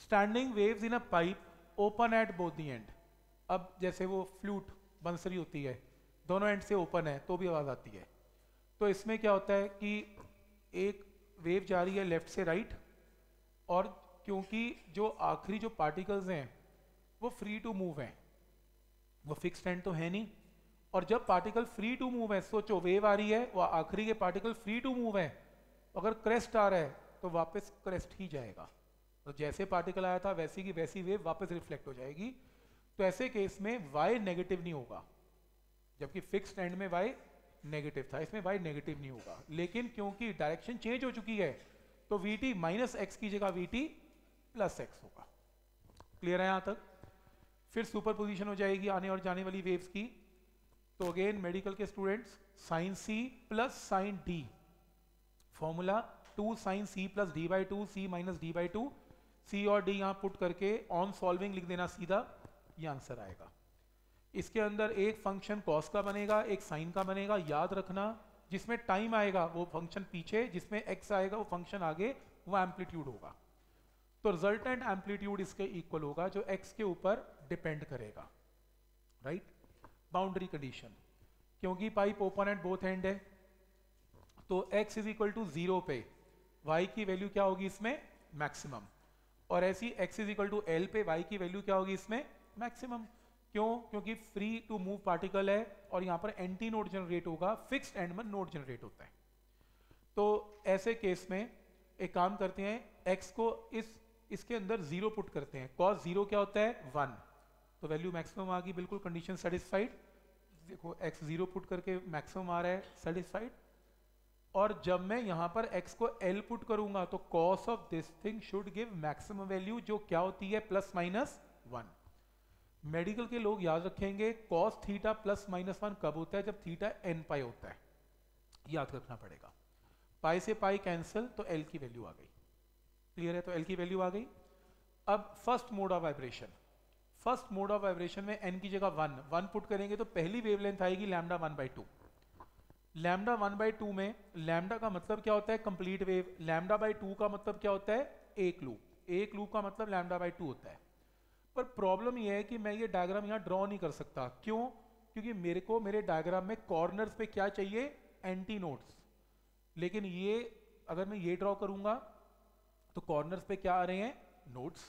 Standing waves in a pipe open at both the end. अब जैसे वो flute बंसरी होती है, दोनों एंड से ओपन है तो भी आवाज आती है। तो इसमें क्या होता है कि एक वेव जा रही है लेफ्ट से राइट, और क्योंकि जो आखिरी जो पार्टिकल्स हैं वो फ्री टू मूव हैं, वो फिक्स्ड एंड तो है नहीं, और जब पार्टिकल फ्री टू मूव है, सोचो वेव आ रही है, वो आखिरी के पार्टिकल फ्री टू मूव है, अगर क्रेस्ट आ रहा है तो वापस क्रेस्ट ही जाएगा, तो जैसे पार्टिकल आया था वैसी की वैसी वेव वापस रिफ्लेक्ट हो जाएगी। तो ऐसे केस में y नेगेटिव नहीं होगा, जबकि फिक्स्ड एंड में y नेगेटिव था, इसमें y नेगेटिव नहीं होगा। लेकिन क्योंकि डायरेक्शन चेंज हो चुकी है तो vt माइनस एक्स की जगह vt प्लस एक्स होगा। क्लियर है यहां तक? फिर सुपरपोजिशन हो जाएगी आने और जाने वाली वेव्स की। तो अगेन मेडिकल के students, sine c plus sine d, formula 2 sine c plus d by 2 c minus d by 2, c और d यहां पुट करके ऑन सॉल्विंग लिख देना सीधा, ये आंसर आएगा। इसके अंदर एक फंक्शन कॉस का बनेगा, एक साइन का बनेगा, याद रखना जिसमें टाइम आएगा वो फंक्शन पीछे, जिसमें x आएगा वो फंक्शन आगे, वो एम्पलीट्यूड होगा। तो रिजल्टेंट एम्पलीट्यूड इसके इक्वल होगा जो x के ऊपर डिपेंड करेगा, राइट। बाउंड्री कंडीशन, क्योंकि pipe open at both end है तो x इज इक्वल टू 0 पे y की वैल्यू क्या होगी इसमें? मैक्सिमम। और ऐसी x is equal to l पे y की वैल्यू क्या होगी इसमें? मैक्सिमम। क्यों? क्योंकि फ्री टू मूव पार्टिकल है और यहां पर एंटी नोड जनरेट होगा, फिक्स्ड एंड में नोड जनरेट होता है। तो ऐसे केस में एक काम करते हैं, x को इसके अंदर 0 पुट करते हैं, cos 0 क्या होता है? 1, तो वैल्यू मैक्सिमम आ गई, बिल्कुल कंडीशन सेटिस्फाइड। देखो x 0 पुट करके मैक्सिमम आ रहा है, सेटिस्फाइड। और जब मैं यहां पर x को l पुट करूंगा तो cos of this thing should give maximum value, जो क्या होती है? Plus minus 1। मेडिकल के लोग याद रखेंगे cos थीटा प्लस माइनस 1 कब होता है? जब थीटा n पाई होता है, याद रखना पड़ेगा। पाई से पाई कैंसिल तो l की वैल्यू आ गई। क्लियर है? तो l की वैल्यू आ गई। अब first mode of vibration, first mode of vibration में n की जगह 1 पुट करेंगे तो पहली वेवलेंथ आएगी लैम्डा 1/2। लैम्डा 1/2 में लैम्डा का मतलब क्या होता है? Complete wave. लैम्डा बाई 2 का मतलब क्या होता है? एक लूप। एक लूप का मतलब लैम्डा बाई 2 होता है। पर प्रॉब्लम यह है कि मैं ये डायग्राम यहां ड्रॉ नहीं कर सकता। क्यों? क्योंकि मेरे को मेरे डायग्राम में कॉर्नर्स पे क्या चाहिए? Anti nodes. लेकिन ये अगर मैं ये ड्रॉ करूंगा तो कॉर्नर्स पे क्या आ रहे हैं? नोड्स।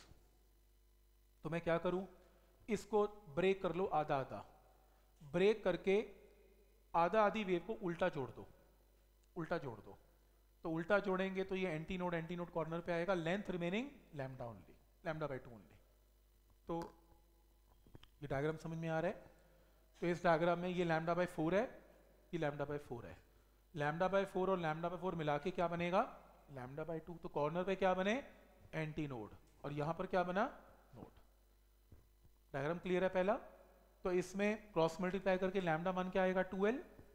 तो मैं क्या करूं? इसको ब्रेक कर लो आधा आधा, ब्रेक करके आधा आधी वेव को उल्टा जोड़ दो, उल्टा जोड़ दो। तो उल्टा जोड़ेंगे तो ये एंटी नोड कॉर्नर पे आएगा, length remaining lambda only, lambda by 2 only. तो ये डायग्राम समझ में आ रहा है? तो इस डायग्राम में ये लैम्डा बाई 4 है, ये लैम्डा बाई 4 है। लैम्डा बाई 4 और लैम्डा बाई 4 मिला के क्या बनेगा? Lambda by 2। तो कॉर्नर पे क्या बने? एंटी नोड, और यहां पर क्या बना? नोड। डायग्राम क्लियर है पहला? तो इसमें क्रॉस मल्टीप्लाई करके लैम्डा 1 क्या आएगा? 2l।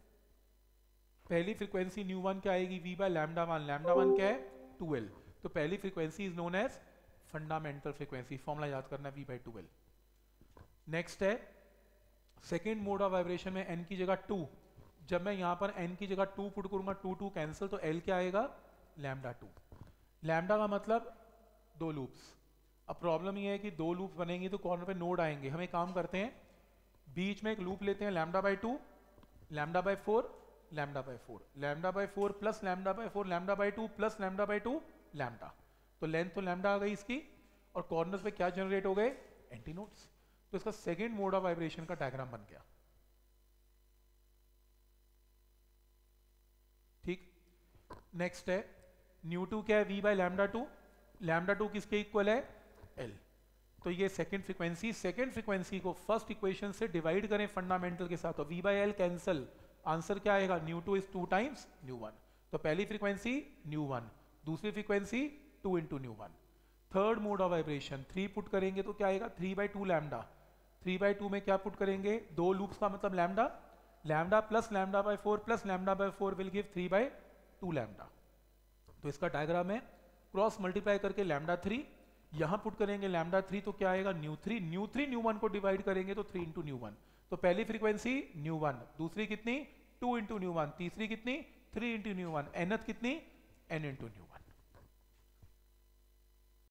पहली फ्रीक्वेंसी न्यू 1 क्या आएगी? v by lambda 1। लैम्डा 1 क्या है? 2l। तो पहली frequency is known as fundamental frequency, formula याद करना v बाय 2l। नेक्स्ट है सेकेंड मोड ऑफ वाइब्रेशन में n की जगह 2। जब मैं यहां पर n की जगह 2 पुट करूंगा, 2 कैंसिल, तो l क्या आएगा? लैम्डा 2। लैम्डा का मतलब 2 लूप्स। अब प्रॉब्लम ये है कि 2 लूप बनेंगी तो कॉर्नर पे नोड आएंगे। हम एक काम करते हैं, बीच में एक लूप लेते हैं, lambda by 2, lambda by 4, lambda by 4, lambda by 4 plus lambda by 4, lambda by 2 plus lambda by 2, lambda. तो लेंथ तो लैम्डा आ गई इसकी, और कॉर्नर्स पे क्या जनरेट हो गए? Anti nodes. तो इसका सेकेंड मोड ऑफ वाइब्रेशन का डायग्राम बन गया। ठीक। नेक्स्ट है न्यू2 क्या है? v by lambda 2। लैम्डा 2 किसके इक्वल है? l। तो ये सेकेंड फ्रीक्वेंसी को फर्स्ट इक्वेशन से डिवाइड करें फंडामेंटल के साथ, तो v by l cancel, answer क्या आएगा? Nu two is 2 times nu one. तो पहली फ्रीक्वेंसी न्यू1, दूसरी frequency 2 into nu one. Third mode of vibration 3 put करेंगे तो क्या आएगा? 3/2 लैम्डा। 3/2 में क्या पुट करेंगे? 2 लूप्स का मतलब lambda, lambda plus lambda by 4 plus lambda by 4 will give 3/2 lambda. तो इसका डायग्राम है, क्रॉस मल्टीप्लाई करके लैम्डा 3, यहां पुट करेंगे लैम्डा 3 तो क्या आएगा? न्यू3। न्यू3 न्यू1 को डिवाइड करेंगे तो 3 इंटू न्यू1। तो पहली फ्रीक्वेंसी न्यू1, दूसरी कितनी? 2 इंटू न्यू1, तीसरी कितनी? 3 इंटू न्यू1, nth कितनी? n into न्यू1।